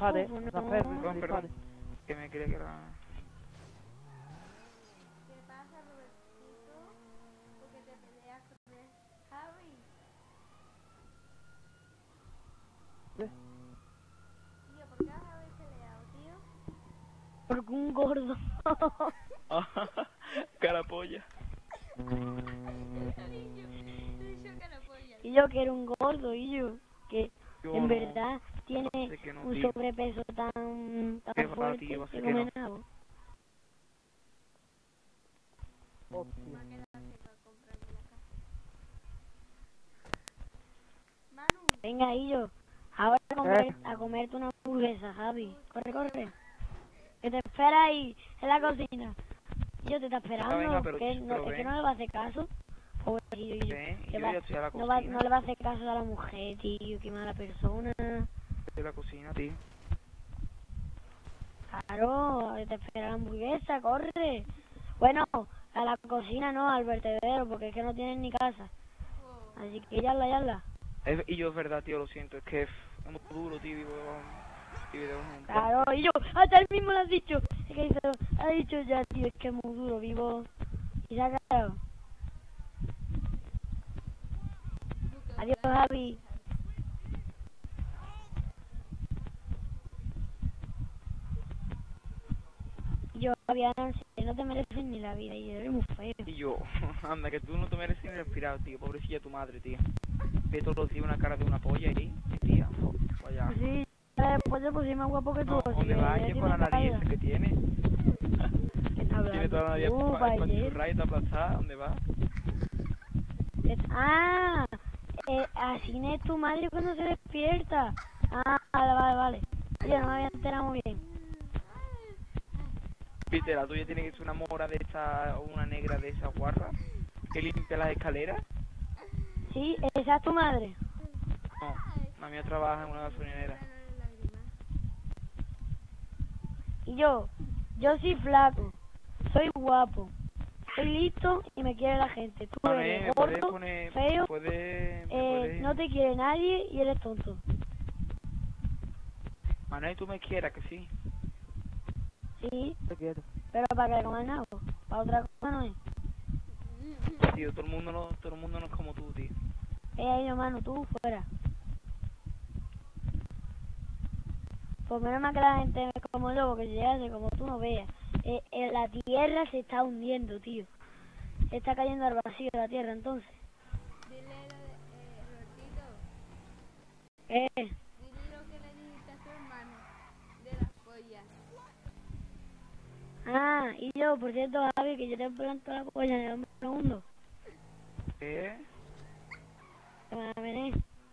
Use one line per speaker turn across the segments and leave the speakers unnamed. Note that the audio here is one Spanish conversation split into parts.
dispare,
Fofo,
no
no.
Ferry, no
Perdón,
dispare.
que me creía que era...
¿Qué pasa, Robertito? ¿Por qué te peleas con el Harry?
¿Qué?
Tío, ¿por qué os habéis peleado, tío?
Porque un gordo.
Carapolla.
Soy yo que no podía.
Y yo que era un gordo, y yo que
Yo
en
no.
verdad tiene
Sé que no,
un
tío.
sobrepeso tan
Qué va,
fuerte
tío, sé
que
que
come
no.
nabo.
Hostia.
Me ha quedado seco a comprarme la casa. Manu,
Venga, y yo ahora a comerte una hamburguesa, Javi. Corre, corre. Que te espera ahí en la cocina. Y yo te está esperando.
venga, pero
que no, es que
ven.
no le va a hacer caso. Pobrecillo, y yo.
Ven, y
que
yo
va-
ya estoy a la
no,
cocina.
no le va a hacer caso a la mujer, tío. Qué mala persona.
Estoy a la cocina, tío.
Claro, te espera la hamburguesa, corre. Bueno, a la cocina no, al vertedero, porque es que no tienen ni casa. Así que yala.
Y yo es verdad, tío, lo siento. Es que es muy duro, tío. Vivo en un
Claro, y yo, hasta él mismo lo has dicho. Es que ha dicho ya, tío, es que es muy duro, vivo. Y se ha cagado. Adiós, Javi. Y yo, Javi, no te mereces ni la vida, y eres muy feo.
Y yo, anda, que tú no te mereces ni respirar, tío. Pobrecilla tu madre, tío. Ve todos los días una cara de una polla ahí, tía. Vaya.
Sí, después se puso más guapo que tú,
No,
así
¿dónde
que
va?
ya
¿Quién con
tiene
la nariz
cara.
esa que tiene?
¿Qué está hablando?
Tiene toda la nariz para
ayer.
churrar y está aplastada. ¿Dónde va?
Ah, así no es tu madre cuando se despierta. Ah, vale. Yo no me había enterado muy bien.
Viste, la tuya tiene que ser una mora de esa, o una negra de esa guarra que limpia las escaleras.
Sí, esa es tu madre.
No, la mía trabaja en una gasolinera.
Y yo soy flaco, soy guapo, soy listo y me quiere la gente. Tú
Manuel,
eres
¿me puedes
gordo,
poner,
feo,
puedes...
no te quiere nadie y eres tonto.
Manuel, tú me quieras, que sí.
Sí,
Te quiero.
pero para que le coman nabo, para otra cosa no es.
Tío, todo el mundo no es como tú, tío.
Ahí, hermano, tú fuera. Pues menos mal que la gente como yo, porque si hace como tú no veas. La tierra se está hundiendo, tío. Está cayendo al vacío la tierra, entonces.
dile Robertito,
¿Qué?
dile lo que le dijiste a tu hermano de las pollas.
Ah, y yo, por cierto, Javi, que yo te planto la polla en el segundo.
¿Qué?
Que me la mené.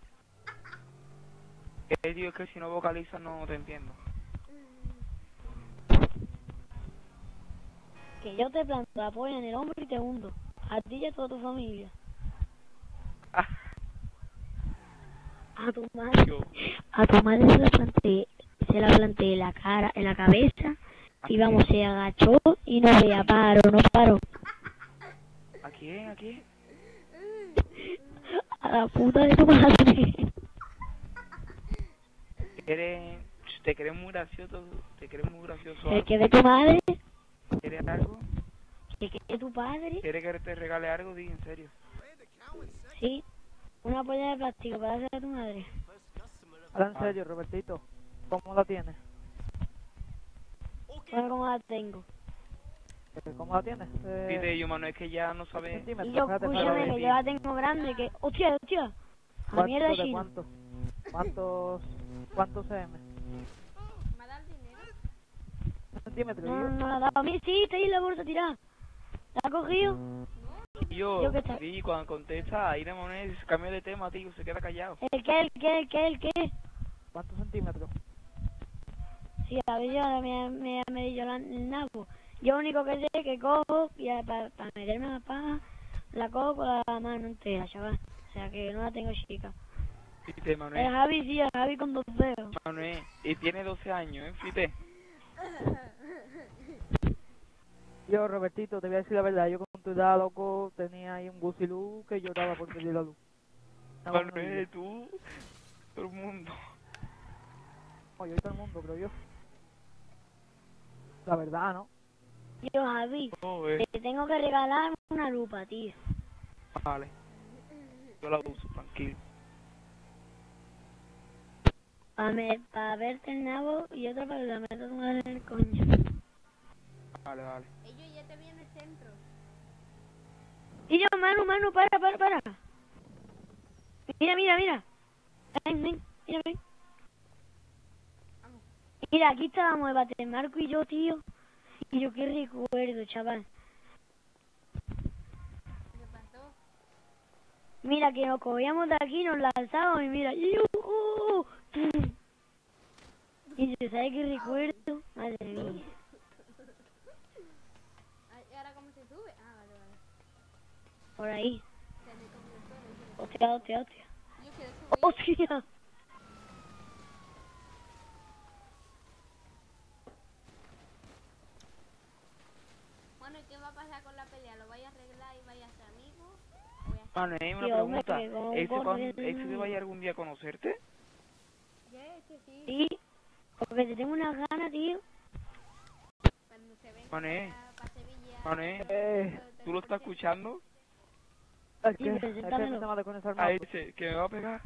Tío, es que si no vocalizas no te entiendo.
Que yo te planto la polla en el hombro y te hundo. A ti y a toda tu familia.
Ah,
A tu madre.
yo.
A tu madre se la planté en la cara, en la cabeza. Y vamos, se agachó y no veía, no paró.
¿A quién? ¿A quién?
A la puta de tu madre.
Te crees muy gracioso,
El que de tu madre,
¿Quieres algo?
el que de tu padre,
¿Quieres que te regale algo? Di, en serio.
sí. Una polla de plástico para hacer a tu madre.
Ahora en serio, Robertito. ¿Cómo la tienes?
Bueno, como la tengo.
¿Cómo la tienes?
Pide yo, mano, es que ya no sabes.
Centímetros,
Y yo,
espérate,
escúchame,
espérate.
que yo la tengo grande, que... ¡Hostia! A mierda
¿De
chino.
cuánto? ¿Cuántos cm?
¿Me ha dado el dinero?
¿Centímetros?
No la ha dado a mí, sí, está ahí en la bolsa tirada. ¿La ha cogido?
Yo,
Yo que está-
sí, cuando contesta, ahí de moneda, cambia de tema, tío, se queda callado.
¿El qué?
¿Cuántos centímetros?
Sí, a ver, yo me dio el nabo. Yo lo único que sé es que cojo, y para meterme la paja, la cojo con la mano entera, chaval. O sea que no la tengo chica.
Fíjate,
El
Manuel,
Javi, sí, el Javi con 2 dedos.
Manuel, y tiene 12 años, fíjate.
Yo, Robertito, te voy a decir la verdad. Yo con tu edad, loco, tenía ahí un gusilú que lloraba por pedir la luz. Estaba muy
Manuel,
bien.
tú, todo el mundo.
yo y todo el mundo, creo yo. La verdad, ¿no?
Yo, Javi,
No,
te tengo que regalar una lupa, tío.
vale. Yo la uso, tranquilo.
Para verte el nabo y otra para que la metas tu madre en el coño.
Vale, vale.
Ellos ya te vi en el centro.
Y yo, Manu, para. Mira. Ven, mira, ven. Mira, aquí estábamos el bate, Marco y yo, tío. Y yo qué recuerdo, chaval.
¿Qué pasó?
Mira, que nos cogíamos de aquí, nos lanzábamos y mira. Y yo, ¿sabes qué recuerdo? Madre mía.
¿Y ahora cómo se sube? Ah, vale.
Por ahí.
Se me convirtió en
Hostia.
Yo quiero subir.
Hostia.
Bueno, ¿y qué va a pasar con la pelea? ¿Lo vais a arreglar y vais a ser amigos? ¿O voy a ser...
Mano, hay una
Tío, me
pregunta.
pegó un
¿Ese
gordo
cuando,
y
ese te vaya algún día a conocerte?
¿Qué? Que sí.
Sí, porque te tengo unas ganas, tío.
Cuando se venga
Mané.
para Sevilla...
Mané, ¿tú lo estás escuchando?
Es
Sí,
que
preséntamelo.
el tema de conectar
A
más.
ese, que me va a pegar.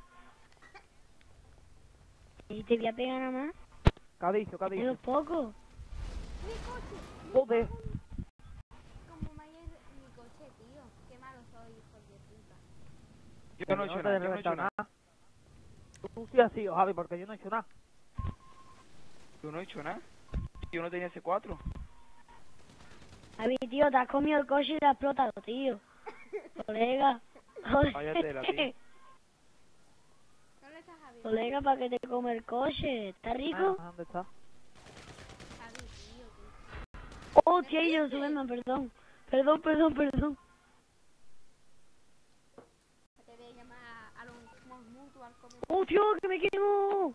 Y te voy a pegar nada más.
¿Qué ha dicho?
Es
¿Qué ha dicho?
poco.
¡Mi coche!
Joder.
Como Mayer, mi coche, tío. Qué malo soy, hijo de puta.
Yo no he hecho nada, yo no he hecho nada.
Tú sí has sido, Javi, porque yo no he hecho nada.
Yo no he hecho nada. Yo no tenía C4.
Javi, tío, te has comido el coche y te has explotado, tío. Colega.
Vaya tela, tío.
¿Dónde está Javi?
Colega, ¿para que te come el coche? ¿Está rico?
¿Dónde está?
Javi, tío.
Hostia, y yo subeme, perdón. Perdón.
Te voy a llamar a los mutuos al comer.
Hostia, que me quemo.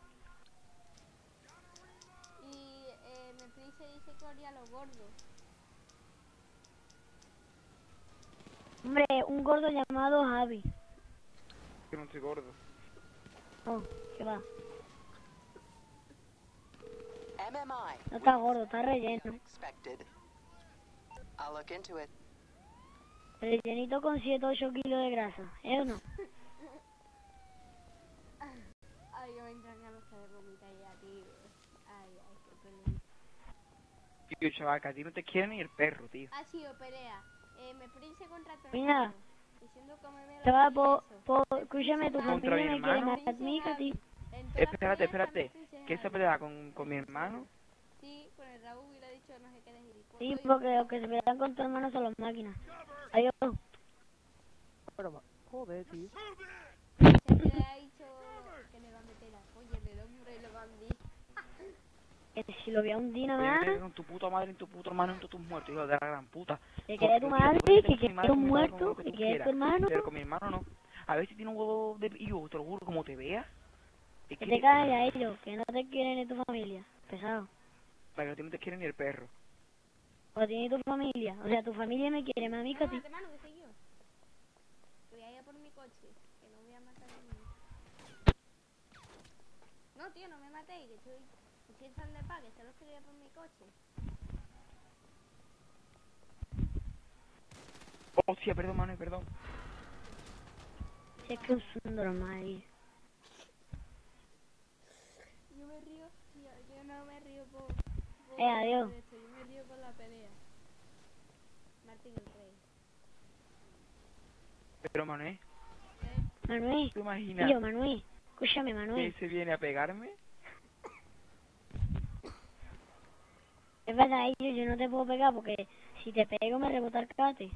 Y me dice que odia los gordos.
Hombre, un gordo llamado Javi.
Que no soy gordo.
Oh, ¿qué va?
MMI.
No está gordo, está relleno.
Unexpected. I'll look into it.
Rellenito con 7-8 kilos de grasa, ¿eh o no?
Ay, yo me entran ganas de vomitar ya, tío. Ay, qué pelea.
Tío, chaval, que a ti no te quiere ni el perro, tío.
Ha sido pelea. Me prince contra tu
Mira.
hermano. Diciendo que me la
Chaval,
eso.
escúchame, tu
Contra
familia
mi
me quiere
hermano.
más a mí que a ti.
En todas las
Espérate,
peleas
espérate.
también prince
¿Qué se
Javi.
pelea con mi hermano?
Sí, con el Raúl y le ha dicho no sé qué de gilipollas.
Sí, porque los que se pelean con tu hermano son las máquinas. Adiós.
Pero, joder, tío.
Siempre le ha dicho que le va a meter la polla en el hombro y lo va a hundir.
Que si lo voy a hundir nada
Oye,
más,
me con tu puta madre, en tu puto hermano, en todos tus muertos, hijo de la gran puta.
que quede tu
Porque,
madre,
tú puedes
que
tener mi
quede
madre,
tu
me da con
muerto,
lo que
que
tú
quede
quieras,
tu hermano.
pero con mi hermano no. A ver si tiene un huevo de... Yo te lo juro, como te vea. Es
Que te calles a ellos, que no te quieren ni tu familia. Pesado.
Para que a ti no te quiere ni el perro.
O tiene tu familia. O sea, tu familia me quiere más a mí que a ti.
Mate, mano, que soy yo. Voy a ir a por mi coche, que no voy a matar a nadie. No, tío, no me matéis, que estoy en San de Paz, que solo quería por mi coche.
Hostia, perdón, mano, perdón.
Si es que es un normal.
Yo me río, yo no me río por
Adiós.
esto, yo me río por la pelea. Martín el Rey.
Pero, Manuel,
Manuel.
¿te imaginas
Tío, Manuel. Escúchame,
que
Manuel.
se viene a pegarme?
Es verdad, yo no te puedo pegar porque si te pego me rebota el cate.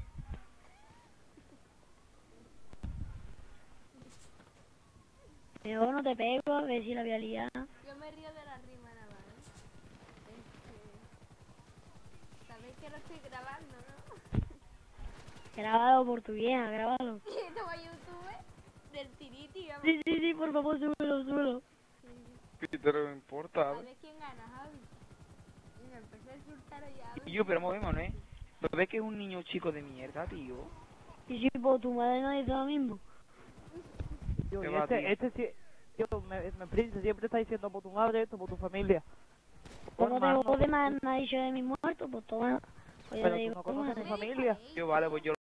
Mejor no te pego, a ver si la voy a liar.
Yo me río de la rima nada más, sabéis que lo estoy grabando, ¿no?
Grábalo por tu vieja, grábalo.
Esto va a YouTube del Tiriti, vamos.
Sí, por favor, súbelo.
Que te lo importa.
A ver quién gana, Javi. Y me empecé a insultar ya.
Y yo, pero vamos, Manuel. ¿No ves que es un niño chico de mierda, tío?
Y si por tu madre no dice lo mismo.
Tío,
¿Qué
y
va, tío?
este sí... Tío, me Prince siempre está diciendo por tu madre esto, por tu familia.
Como te
Hermano,
jode, me ha dicho de mi muerto, pues toma. Pues yo
pero
le
tú
digo,
no
toma.
conoces a tu familia.
Yo, vale, pues yo